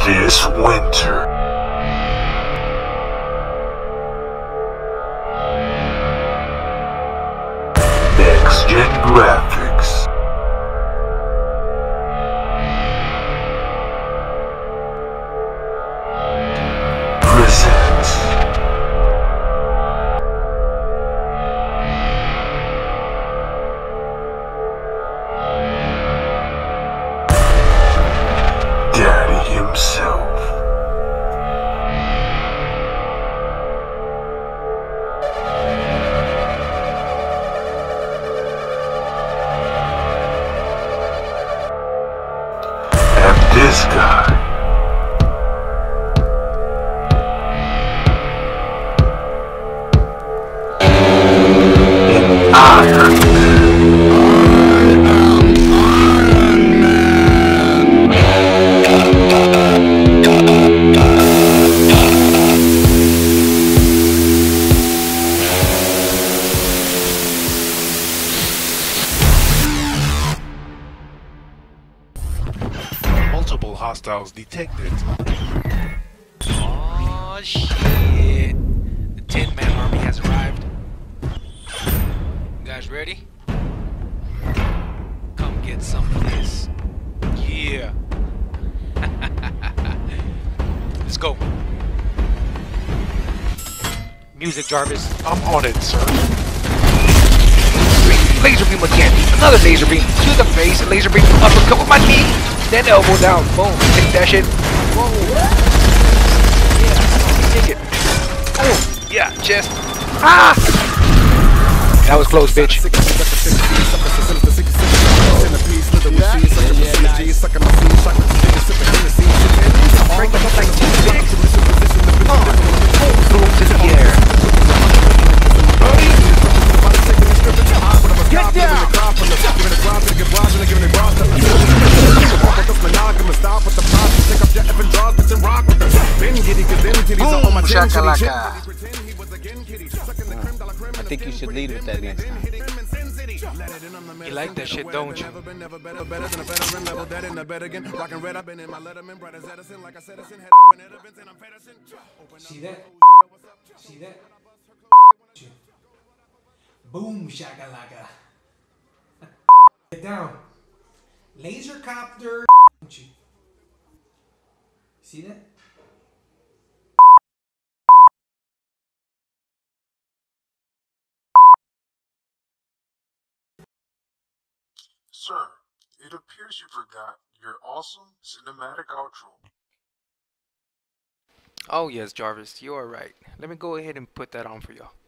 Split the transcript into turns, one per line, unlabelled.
This winter, Next Gen Graphics presents Daddy himself. And this guy, an Iron Man.
Multiple hostiles detected.
Oh shit. The Tin Man army has arrived. You guys ready? Come get some of this. Yeah. Let's go. Music, Jarvis.
I'm on it, sir.
Laser beam again. Another laser beam to the face. Laser beam uppercut with my knee. Then elbow down. Boom. Take that shit. Whoa. Yeah. Take it. Oh. Yeah. Chest. Ah. That was close, bitch. Break them up like two sticks. Boom to the air. Get down! Boom, shakalaka.
I think you should lead with that next time.
You like that shit, don't you?
See that? See that? Boom shakalaka. Get down. Laser copter. See that?
Sir, it appears you forgot your awesome cinematic outro.
Oh yes, Jarvis, you are right. Let me go ahead and put that on for y'all.